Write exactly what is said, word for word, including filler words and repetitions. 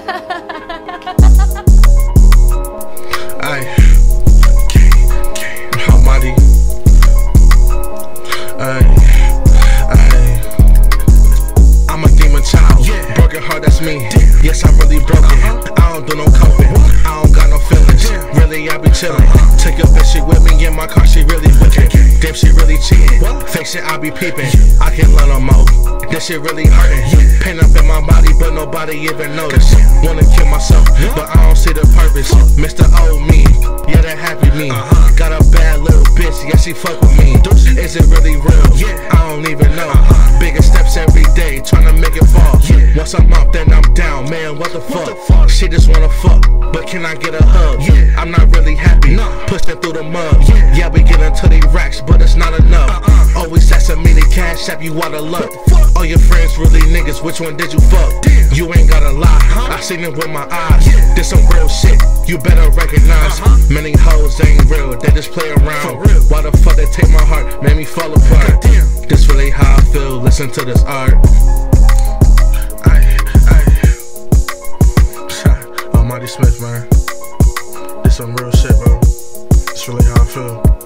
Ay, Almighty. Ay, ay. I'm a demon child, yeah. Broken heart, that's me. Damn. Yes, I'm really broken. Uh-huh. I don't do no coping. I don't got no feelings. Damn. Really, I be chillin'. Uh-huh. Take your bitch, she with me in my car, she really whippin'. Damn, she really cheatin'. Fake shit, I be peepin'. Yeah. I can learn no more. This shit really hurtin'. Yeah. Pain up in my body, but nobody even notice. Wanna kill myself, yeah. But I don't see the purpose. Mister Old me, yeah, that happy me. Uh-huh. Got a bad little bitch, yeah, she fuck with me. Is it really real? Yeah. I don't even know. Uh-huh. Bigger steps every day, tryna make it fall. Yeah. Once I'm up, then I'm down. Man, what the fuck? What the fuck? She just wanna fuck, but can I get a hug? Yeah. I'm not really happy, no. Pushing through the mud. Yeah, yeah, we getting to these racks, but it's not enough. Uh-uh. Always asking me to cash app you out of luck. All your friends really niggas, which one did you fuck? Damn. You ain't gotta lie, huh? I seen it with my eyes. Yeah. This some real shit, you better recognize. Uh-huh. Many hoes ain't real, they just play around. Why the fuck they take my heart, made me fall apart? Damn. This really how I feel, listen to this art. Ay, ay. Almighty Smith, man. This some real shit, bro. This really how I feel.